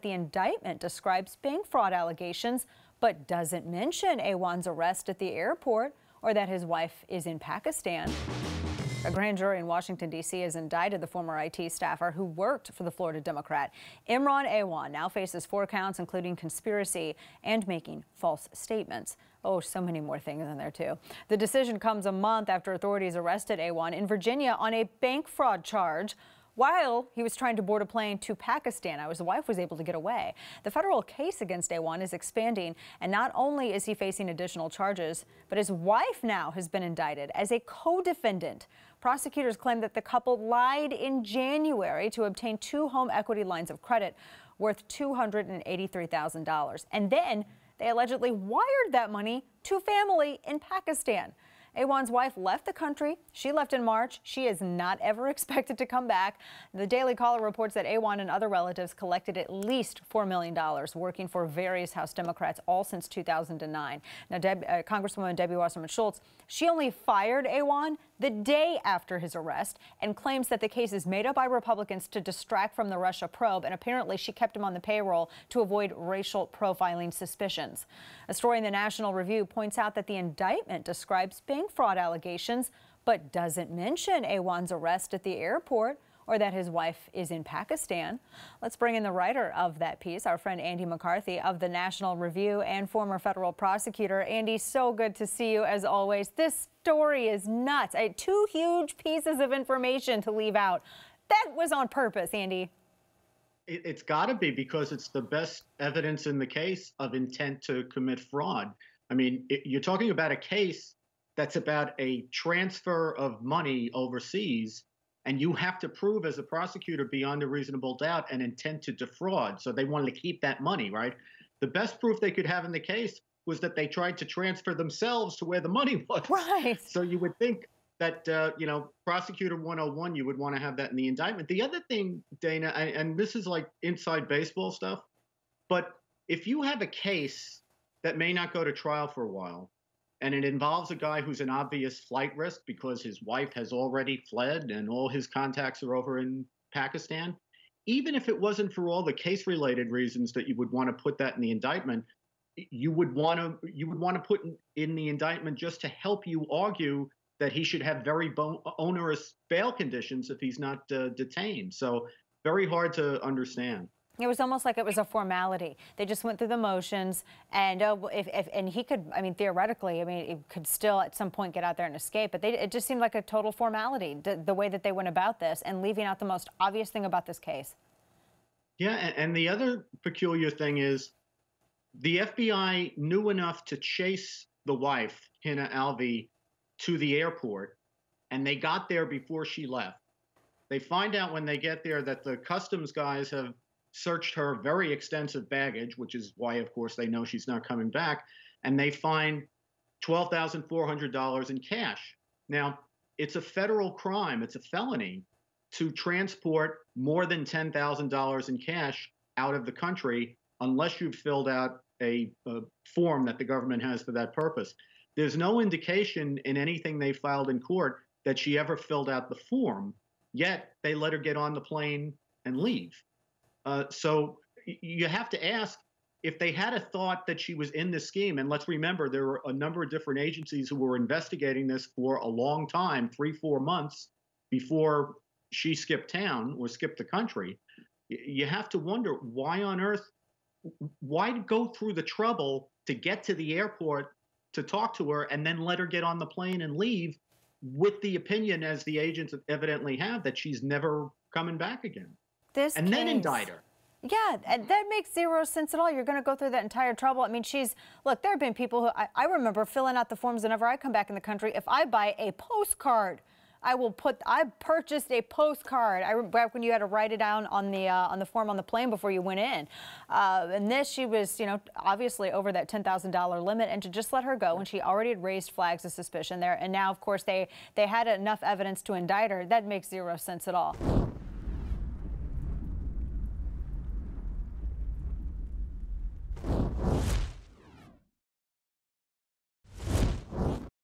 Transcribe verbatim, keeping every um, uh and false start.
The indictment describes bank fraud allegations, but doesn't mention Awan's arrest at the airport or that his wife is in Pakistan. A grand jury in Washington, D C has indicted the former I T staffer who worked for the Florida Democrat. Imran Awan now faces four counts, including conspiracy and making false statements. Oh, so many more things in there, too. The decision comes a month after authorities arrested Awan in Virginia on a bank fraud charge while he was trying to board a plane to Pakistan. Now, his wife was able to get away. The federal case against Awan is expanding, and not only is he facing additional charges, but his wife now has been indicted as a co-defendant. Prosecutors claim that the couple lied in January to obtain two home equity lines of credit worth two hundred eighty-three thousand dollars. And then they allegedly wired that money to family in Pakistan. Awan's wife left the country. She left in March. She is not ever expected to come back. The Daily Caller reports that Awan and other relatives collected at least four million dollars working for various House Democrats all since two thousand nine. Now, Deb, uh, Congresswoman Debbie Wasserman-Shultz, she only fired Awan the day after his arrest and claims that the case is made up by Republicans to distract from the Russia probe, and apparently she kept him on the payroll to avoid racial profiling suspicions. A story in the National Review points out that the indictment describes bank fraud allegations, but doesn't mention Awan's arrest at the airport or that his wife is in Pakistan. Let's bring in the writer of that piece, our friend Andy McCarthy of the National Review and former federal prosecutor. Andy, so good to see you as always. This story is nuts. I had two huge pieces of information to leave out. That was on purpose, Andy. It, it's got to be, because it's the best evidence in the case of intent to commit fraud. I mean, it, you're talking about a case that's about a transfer of money overseas, and you have to prove as a prosecutor beyond a reasonable doubt an intent to defraud. So they wanted to keep that money, right? The best proof they could have in the case was that they tried to transfer themselves to where the money was. Right. So you would think that, uh, you know, Prosecutor one oh one, you would want to have that in the indictment. The other thing, Dana, and, and this is like inside baseball stuff, but if you have a case that may not go to trial for a while, and it involves a guy who's an obvious flight risk because his wife has already fled and all his contacts are over in Pakistan, even if it wasn't for all the case-related reasons that you would want to put that in the indictment, you would want to you would want to put in, in the indictment just to help you argue that he should have very onerous bail conditions if he's not uh, detained. So very hard to understand. It was almost like it was a formality. They just went through the motions, and uh, if, if and he could, I mean, theoretically, I mean, it could still at some point get out there and escape. But they, it just seemed like a total formality, the, the way that they went about this, and leaving out the most obvious thing about this case. Yeah, and, and the other peculiar thing is, the F B I knew enough to chase the wife, Hina Alvi, to the airport, and they got there before she left. They find out when they get there that the customs guys have searched her very extensive baggage, which is why, of course, they know she's not coming back, and they find twelve thousand four hundred dollars in cash. Now, it's a federal crime, it's a felony, to transport more than ten thousand dollars in cash out of the country unless you've filled out a, a form that the government has for that purpose. There's no indication in anything they filed in court that she ever filled out the form, yet they let her get on the plane and leave. Uh, so you have to ask, if they had a thought that she was in this scheme, and let's remember there were a number of different agencies who were investigating this for a long time, three, four months before she skipped town or skipped the country, you have to wonder why on earth, why go through the trouble to get to the airport to talk to her and then let her get on the plane and leave with the opinion, as the agents evidently have, that she's never coming back again. This and case, then indict her. Yeah, that makes zero sense at all. You're going to go through that entire trouble. I mean, she's, look, there have been people who, I, I remember filling out the forms whenever I come back in the country. If I buy a postcard, I will put, I purchased a postcard. I back when you had to write it down on the, uh, on the form on the plane before you went in. Uh, and this, she was, you know, obviously over that ten thousand dollar limit, and to just let her go when she already had raised flags of suspicion there. And now, of course, they, they had enough evidence to indict her. That makes zero sense at all.